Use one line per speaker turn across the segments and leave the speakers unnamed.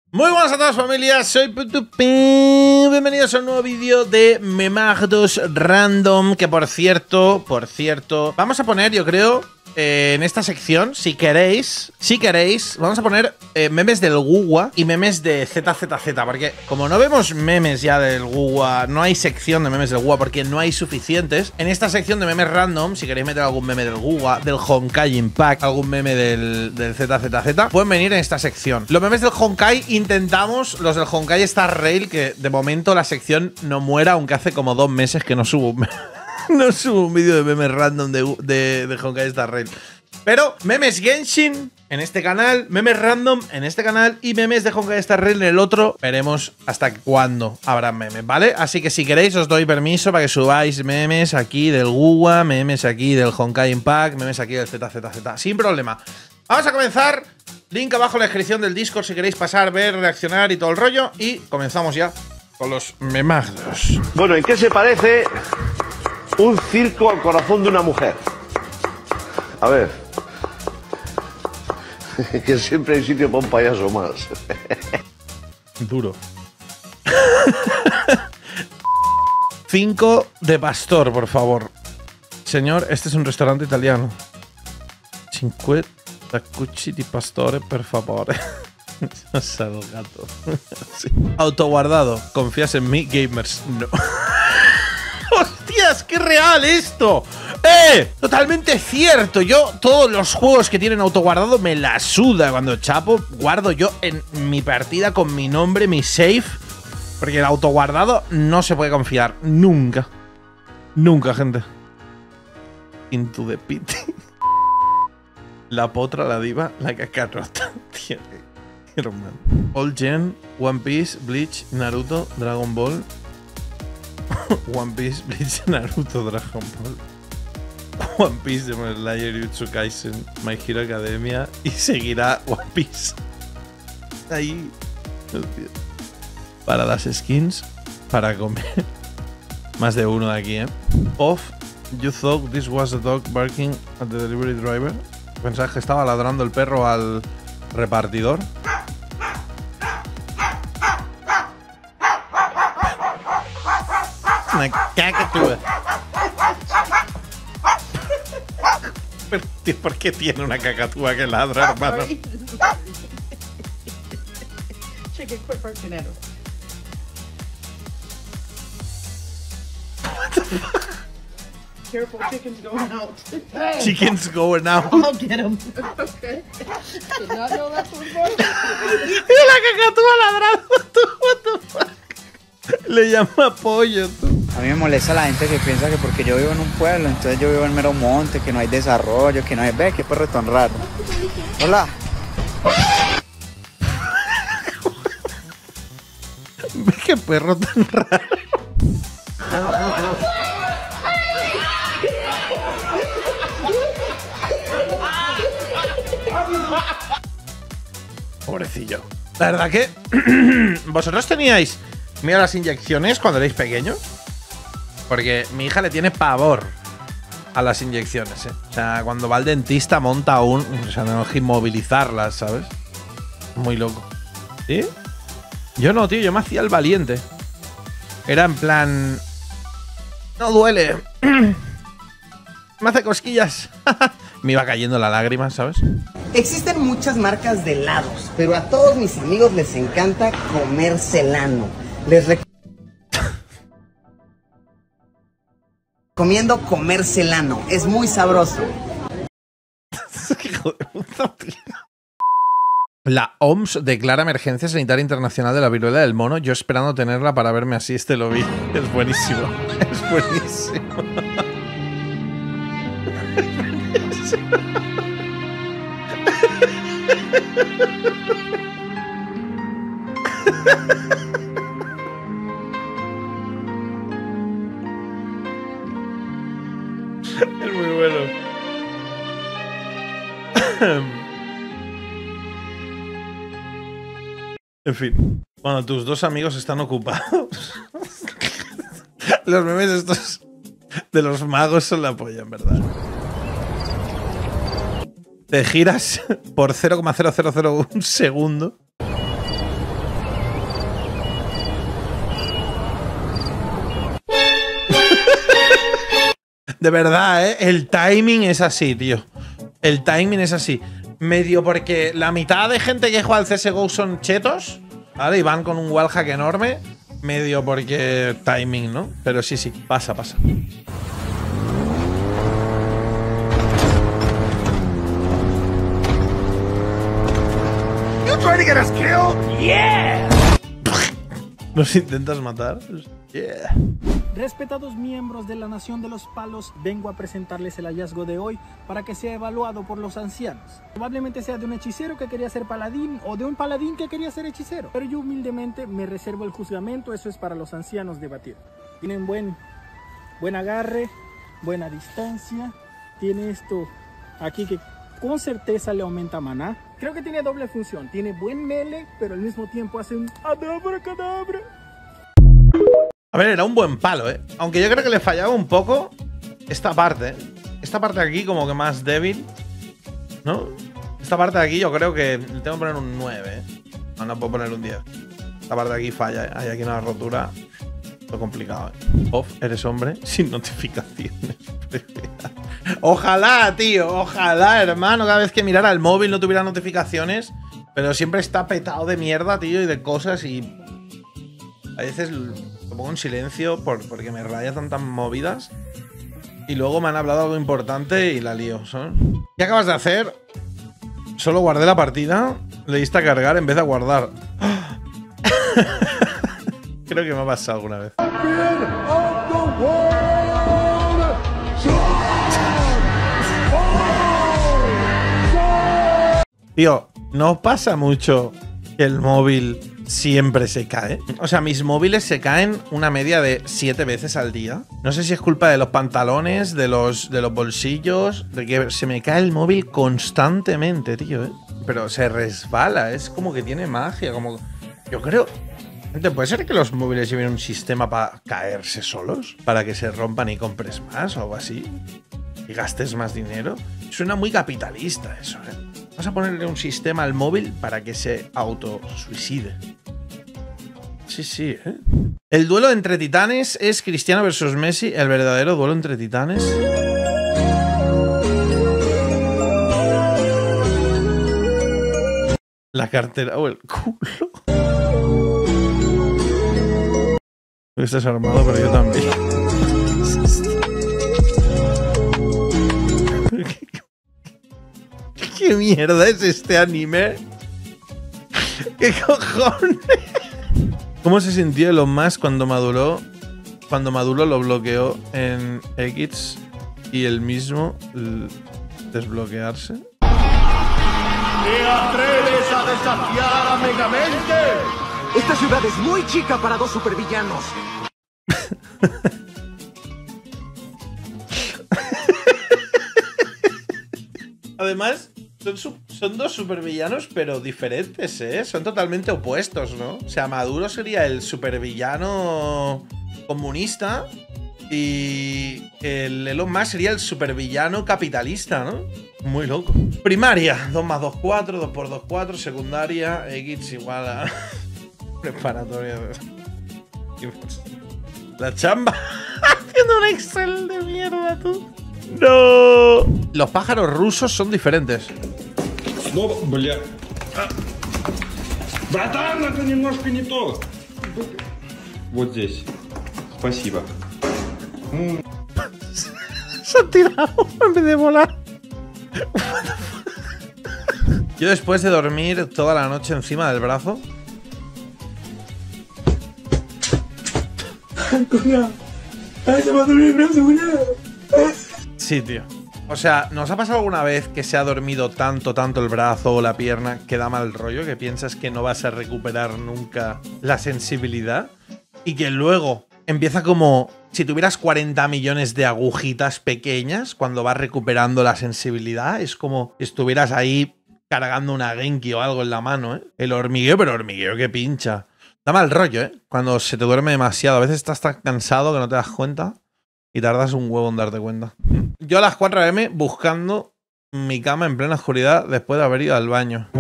Muy buenas a todas, familias, soy Putupin. Bienvenidos a un nuevo vídeo de Memardos Random. Que por cierto, vamos a poner, yo creo, en esta sección, si queréis, vamos a poner memes del Guwa y memes de ZZZ. Porque como no vemos memes ya del Guwa, no hay sección de memes del Guwa porque no hay suficientes. En esta sección de memes random, si queréis meter algún meme del Guwa, del Honkai Impact, algún meme del ZZZ, pueden venir en esta sección. Los memes del Honkai intentamos, los del Honkai Star Rail, que de momento la sección no muera, aunque hace como 2 meses que no subo no subo un vídeo de memes random de Honkai Star Rail. Pero memes Genshin en este canal, memes random en este canal y memes de Honkai Star Rail en el otro. Veremos hasta cuándo habrá memes, ¿vale? Así que si queréis os doy permiso para que subáis memes aquí del Guwa, memes aquí del Honkai Impact, memes aquí del ZZZ, sin problema. Vamos a comenzar. Link abajo en la descripción del Discord si queréis pasar, ver, reaccionar y todo el rollo. Y comenzamos ya con los memardos.
Bueno, ¿en qué se parece un circo al corazón de una mujer? A ver. Que siempre hay sitio para un payaso más.
Duro. 5 de pastor, por favor. Señor, este es un restaurante italiano. 50 cucci di pastore, per favore. Sal gato. Sí. Autoguardado. ¿Confías en mí, gamers? No. ¡Hostias! ¡Qué real esto! Totalmente cierto. Yo, todos los juegos que tienen autoguardado me la suda. Cuando chapo, guardo yo en mi partida con mi nombre, mi save. Porque el autoguardado no se puede confiar. Nunca. Nunca, gente. Into the pit. La potra, la diva, la cacarota. Tío, qué romántico. All Gen, One Piece, Bleach, Naruto, Dragon Ball. One Piece, Bleach, Naruto, Dragon Ball. One Piece, Demon Slayer, Jujutsu Kaisen, My Hero Academia. Y seguirá One Piece. Ahí. Para las skins, para comer. Más de uno de aquí, Off, you thought this was a dog barking at the delivery driver. ¿Pensabas que estaba ladrando el perro al repartidor? Una cacatúa. Pero, tío, ¿por qué tiene una cacatúa que ladra, hermano?
Chicken, quit barking at him.
What the fuck?
Careful, chicken's going out.
Chicken's going out.
I'll get him. Okay. Did not know that was going.
Y la cacatúa ladrando, tú, what the fuck. Le llama pollo, tú.
A mí me molesta la gente que piensa que porque yo vivo en un pueblo, entonces yo vivo en mero monte, que no hay desarrollo, que no hay... Ve, qué perro tan raro. Hola.
Ve qué perro tan raro. Pobrecillo. La verdad que vosotros teníais miedo a las inyecciones cuando erais pequeños. Porque mi hija le tiene pavor a las inyecciones, O sea, cuando va al dentista monta o sea, tenemos que inmovilizarlas, ¿sabes? Muy loco. ¿Sí? Yo no, tío, yo me hacía el valiente. Era en plan... No duele. Me hace cosquillas. Me iba cayendo la lágrima, ¿sabes?
Existen muchas marcas de helados, pero a todos mis amigos les encanta comer Celano. Les recomiendo comer Celano, es muy sabroso.
Hijo de puta, tío. La OMS declara emergencia sanitaria internacional de la viruela del mono. Yo esperando tenerla para verme así lo vi. Es buenísimo. Es buenísimo. Es muy bueno. En fin, cuando tus dos amigos están ocupados. Los memes estos de los magos son la polla, en verdad. Te giras por 0,0001 segundo De verdad, ¿eh? El timing es así, tío. El timing es así. Medio porque la mitad de gente que juega al CSGO son chetos, ¿vale? Y van con un wallhack enorme. Medio porque timing, ¿no? Pero sí, sí, pasa, pasa. ¿Nos intentas matar? Yeah.
Respetados miembros de la Nación de los Palos, vengo a presentarles el hallazgo de hoy para que sea evaluado por los ancianos. Probablemente sea de un hechicero que quería ser paladín o de un paladín que quería ser hechicero. Pero yo humildemente me reservo el juzgamento, eso es para los ancianos debatir. Tienen buen agarre, buena distancia. Tiene esto aquí que con certeza le aumenta maná. Creo que tiene doble función. Tiene buen melee, pero al mismo tiempo hace un abracadabra.
A ver, era un buen palo, ¿eh? Aunque yo creo que le fallaba un poco esta parte, ¿eh? Esta parte de aquí como que más débil, ¿no? Esta parte de aquí yo creo que le tengo que poner un 9, ¿eh? No, no puedo poner un 10. Esta parte de aquí falla, ¿eh? Hay aquí una rotura. Lo complicado, ¿eh? Off, eres hombre sin notificaciones. Ojalá, tío. Ojalá, hermano. Cada vez que mirara el móvil no tuviera notificaciones. Pero siempre está petado de mierda, tío, y de cosas. Y a veces lo pongo en silencio porque me raya tantas movidas. Y luego me han hablado algo importante y la lío, ¿sabes? ¿Qué acabas de hacer? Solo guardé la partida. Le diste a cargar en vez de a guardar. Creo que me ha pasado alguna vez. Tío, no pasa mucho que el móvil siempre se cae. O sea, mis móviles se caen una media de 7 veces al día. No sé si es culpa de los pantalones, de los bolsillos, de que se me cae el móvil constantemente, tío, ¿eh? Pero se resbala, es como que tiene magia, como... Yo creo... Gente, ¿puede ser que los móviles lleven un sistema para caerse solos? ¿Para que se rompan y compres más o algo así? ¿Y gastes más dinero? Suena muy capitalista eso, ¿eh? Vamos a ponerle un sistema al móvil para que se autosuicide. Sí, sí, ¿eh? El duelo entre titanes es Cristiano versus Messi, el verdadero duelo entre titanes. La cartera o el culo. Estás armado, pero yo también. ¿Qué mierda es este anime? ¿Qué cojones? ¿Cómo se sintió Elon Musk cuando Maduro lo bloqueó en X y él mismo desbloquearse?
¿Te atreves a desafiar a Megamente?
Esta ciudad es muy chica para 2 supervillanos.
Además, son 2 supervillanos, pero diferentes, ¿eh? Son totalmente opuestos, ¿no? O sea, Maduro sería el supervillano comunista y el Elon Musk sería el supervillano capitalista, ¿no? Muy loco. Primaria, 2 más 2, 4, 2 por 2, 4. Secundaria, X igual a... Preparatoria. La chamba. Haciendo un Excel de mierda, tú. No. Los pájaros rusos son diferentes.
Снова, бля. Братан, это немножко не то. Вот здесь. Спасибо.
Se han tirado en vez de volar. Yo después de dormir toda la noche encima del brazo. Sí, tío. O sea, ¿nos ha pasado alguna vez que se ha dormido tanto el brazo o la pierna que da mal rollo? Que piensas que no vas a recuperar nunca la sensibilidad y que luego empieza como si tuvieras 40 millones de agujitas pequeñas cuando vas recuperando la sensibilidad. Es como si estuvieras ahí cargando una Genki o algo en la mano, ¿eh? El hormigueo, pero hormigueo que pincha. Da mal rollo, ¿eh? Cuando se te duerme demasiado. A veces estás tan cansado que no te das cuenta y tardas un huevo en darte cuenta. Yo a las 4 AM buscando mi cama en plena oscuridad después de haber ido al baño.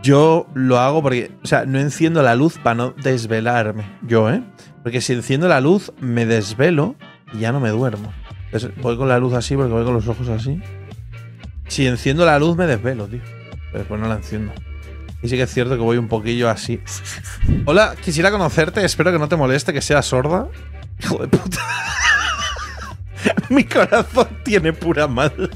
Yo lo hago porque, o sea, no enciendo la luz para no desvelarme. Yo, ¿eh? Porque si enciendo la luz, me desvelo y ya no me duermo. Entonces, voy con la luz así porque voy con los ojos así. Si enciendo la luz, me desvelo, tío. Pero después no la enciendo. Y sí que es cierto que voy un poquillo así. Hola, quisiera conocerte. Espero que no te moleste que sea sorda. Hijo de puta. Mi corazón tiene pura maldad.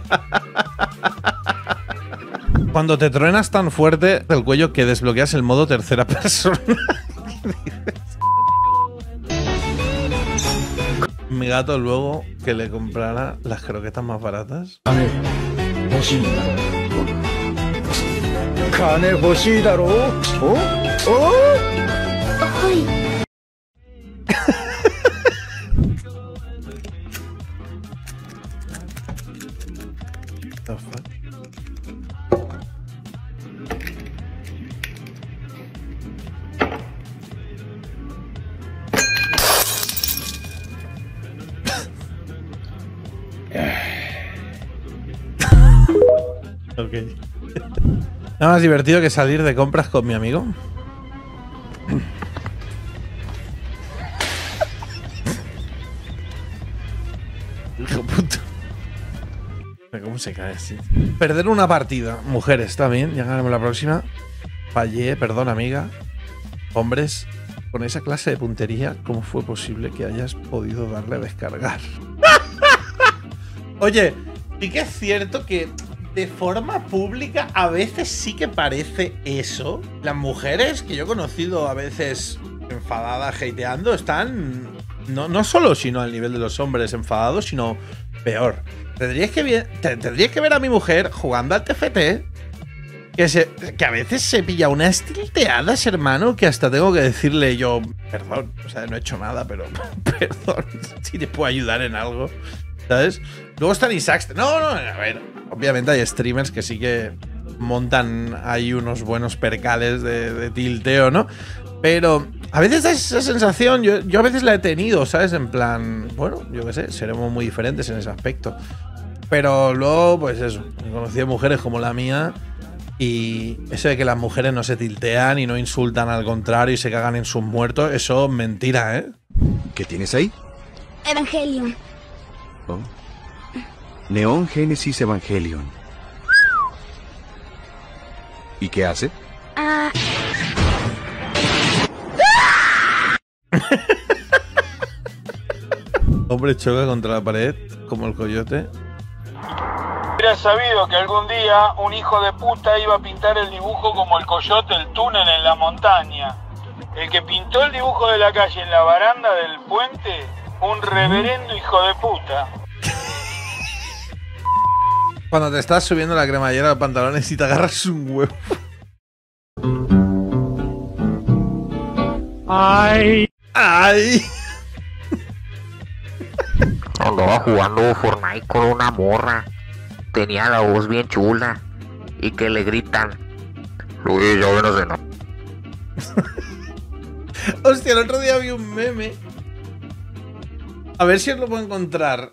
Cuando te truenas tan fuerte del cuello que desbloqueas el modo tercera persona. Mi gato luego que le comprara las croquetas más baratas. The fuck? Ok. Nada más divertido que salir de compras con mi amigo. Hijo puto. ¿Cómo se cae así? Perder una partida. Mujeres, está bien. Ya ganaremos la próxima. Fallé, perdón, amiga. Hombres, con esa clase de puntería, ¿cómo fue posible que hayas podido darle a descargar? Oye, sí que es cierto que de forma pública a veces sí que parece eso. Las mujeres que yo he conocido a veces enfadadas, hateando, están no solo sino al nivel de los hombres enfadados, sino peor. Tendrías que ver a mi mujer jugando al TFT, que a veces se pilla unas tilteadas, hermano, que hasta tengo que decirle yo, perdón, o sea, no he hecho nada, pero perdón, si te puedo ayudar en algo, ¿sabes? Luego están Isaacs. No, a ver, obviamente hay streamers que sí que montan ahí unos buenos percales de tilteo, ¿no? Pero a veces da esa sensación, yo a veces la he tenido, ¿sabes? En plan, bueno, yo qué sé, seremos muy diferentes en ese aspecto. Pero luego, pues eso, he conocido mujeres como la mía y eso de que las mujeres no se tiltean y no insultan, al contrario, y se cagan en sus muertos, eso es mentira, ¿eh?
¿Qué tienes ahí?
Evangelion.
Oh. Neon Genesis Evangelion. ¿Y qué hace?
Hombre choca contra la pared como el coyote.
Hubiera sabido que algún día un hijo de puta iba a pintar el dibujo como el coyote, el túnel en la montaña. El que pintó el dibujo de la calle en la baranda del puente, un reverendo hijo de puta.
Cuando te estás subiendo la cremallera de pantalones y te agarras un huevo. ¡Ay! ¡Ay!
Andaba jugando Fortnite con una morra. Tenía la voz bien chula. Y que le gritan: Luis, ya ven a cenar.
Hostia, el otro día vi un meme. A ver si os lo puedo encontrar.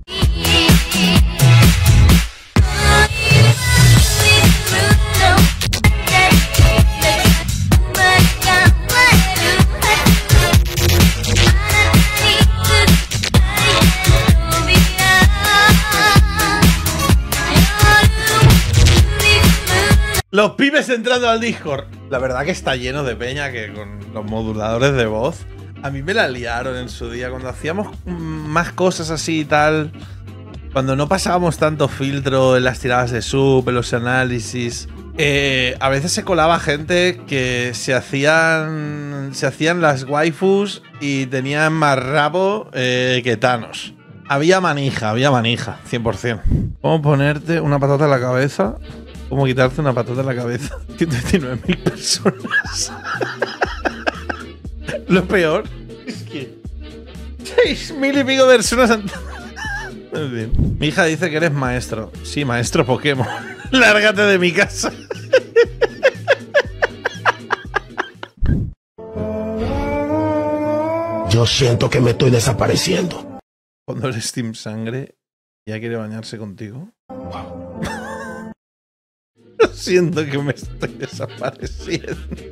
Los pibes entrando al Discord. La verdad que está lleno de peña que con los moduladores de voz. A mí me la liaron en su día. Cuando hacíamos más cosas así y tal. Cuando no pasábamos tanto filtro en las tiradas de sub, en los análisis. A veces se colaba gente que se hacían las waifus y tenían más rabo que Thanos. Había manija, 100%. ¿Cómo ponerte una patata en la cabeza? ¿Cómo quitarte una patata en la cabeza? 119.000 personas. Lo peor es que 6.000 y pico personas han... Muy bien. Mi hija dice que eres maestro. Sí, maestro Pokémon. Lárgate de mi casa.
Yo siento que me estoy desapareciendo.
Cuando eres Team Sangre, ¿ya quiere bañarse contigo? Siento que me estoy desapareciendo.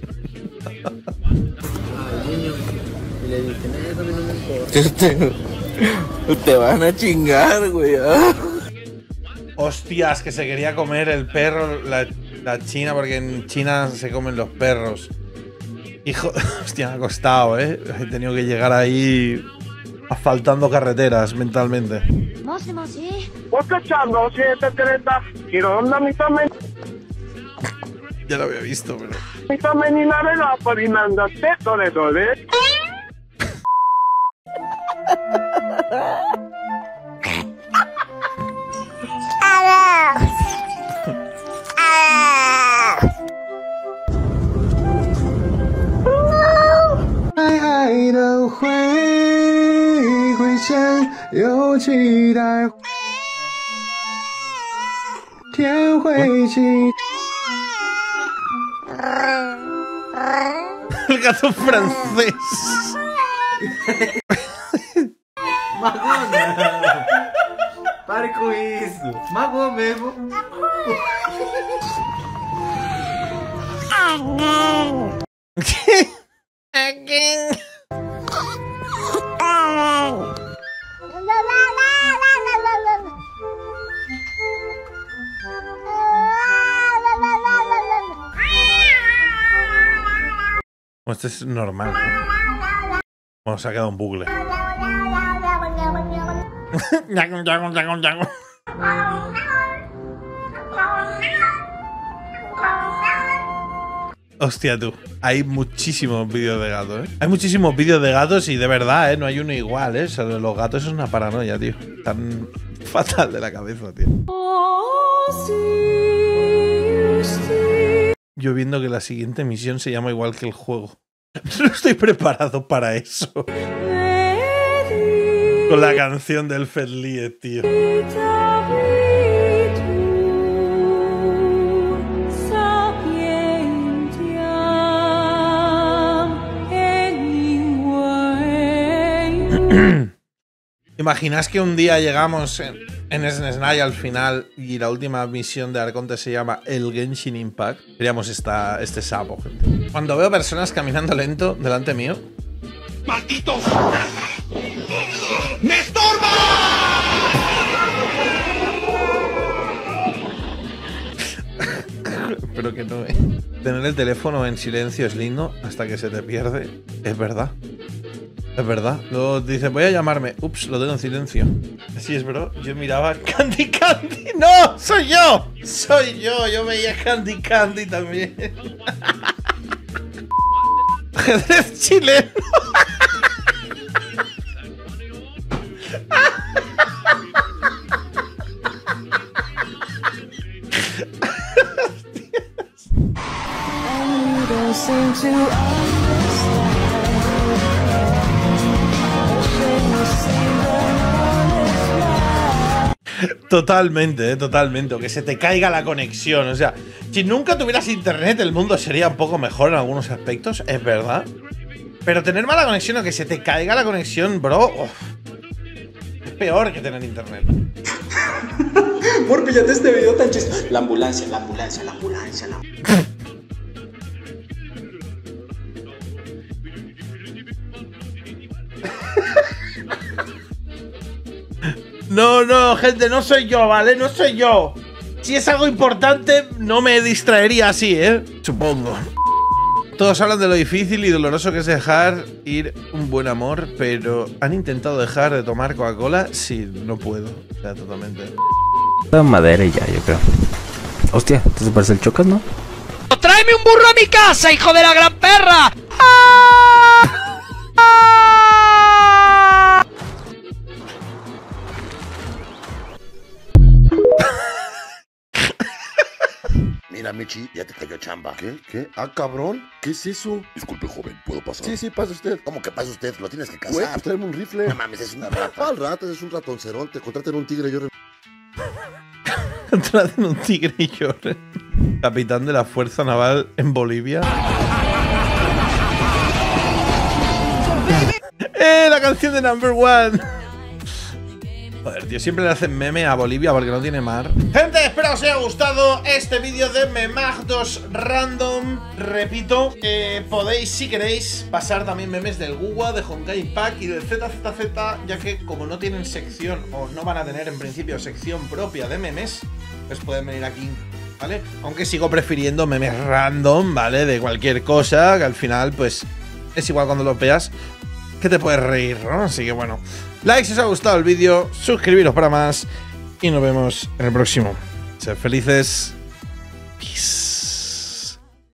Te van a chingar, güey.
Hostias, que se quería comer el perro, la china, porque en China se comen los perros. Hijo, hostia, me ha costado, ¿eh? He tenido que llegar ahí asfaltando carreteras mentalmente. Ya lo había visto, pero... El gato francés.
Magona. Pare com isso. Magoou mesmo.
¿Qué? Again. Bueno, esto es normal. Bueno, se ha quedado un bucle. Hostia, tú. Hay muchísimos vídeos de gatos, ¿eh? Hay muchísimos vídeos de gatos y de verdad, ¿eh? No hay uno igual, ¿eh? O sea, los gatos es una paranoia, tío. Tan fatal de la cabeza, tío. Yo viendo que la siguiente misión se llama igual que el juego. No estoy preparado para eso. Con la canción del Fedlie, tío. ¿Imaginas que un día llegamos en SNES al final y la última misión de Arconte se llama el Genshin Impact? Seríamos este sapo, gente. Cuando veo personas caminando lento delante mío...
¡Maldito! ¡Me estorba!
Pero que no, ¿eh? Tener el teléfono en silencio es lindo hasta que se te pierde. Es verdad. Es verdad. Luego dice, voy a llamarme. Ups, lo tengo en silencio. Así es, bro. Yo miraba Candy Candy. ¡No! ¡Soy yo! ¡Soy yo! Yo veía Candy Candy también. Ajedrez chileno. Totalmente, totalmente. O que se te caiga la conexión. O sea, si nunca tuvieras internet, el mundo sería un poco mejor en algunos aspectos, es verdad. Pero tener mala conexión o que se te caiga la conexión, bro, es peor que tener internet.
Por pillate este video tan chistoso. La ambulancia, la ambulancia, la ambulancia, la ambulancia.
No, no, gente, no soy yo, ¿vale? No soy yo. Si es algo importante, no me distraería así, ¿eh? Supongo. Todos hablan de lo difícil y doloroso que es dejar ir un buen amor, pero ¿han intentado dejar de tomar Coca-Cola? Sí, no puedo. O sea, totalmente.
Madera y ya, yo creo. Hostia, ¿te parece el Chocas, no?
¡Tráeme un burro a mi casa, hijo de la gran perra!
Mira, Michi, ya te cayó chamba. ¿Qué? ¿Qué? Ah, cabrón. ¿Qué es eso? Disculpe, joven, ¿puedo pasar? Sí, pase usted. ¿Cómo que pase usted? Lo tienes que casar. Güey, pues tráeme un rifle. No mames, es una rata. ¿Cuál rata? Es un ratonceronte. Contraten un tigre, yo...
Contraten un tigre y lloren. Capitán de la Fuerza Naval en Bolivia. La canción de Number One. Joder, tío, siempre le hacen meme a Bolivia porque no tiene mar. Gente, espero que os haya gustado este vídeo de Memagdos. Memados Random. Repito, podéis, si queréis, pasar también memes del Guwa, de Honkai Impact y del ZZZ, ya que como no tienen sección, o no van a tener en principio sección propia de memes, pues pueden venir aquí, ¿vale? Aunque sigo prefiriendo memes random, ¿vale? De cualquier cosa, que al final, pues, es igual cuando lo veas, que te puedes reír, ¿no? Así que bueno, like si os ha gustado el vídeo, suscribiros para más y nos vemos en el próximo. Sed felices. Peace.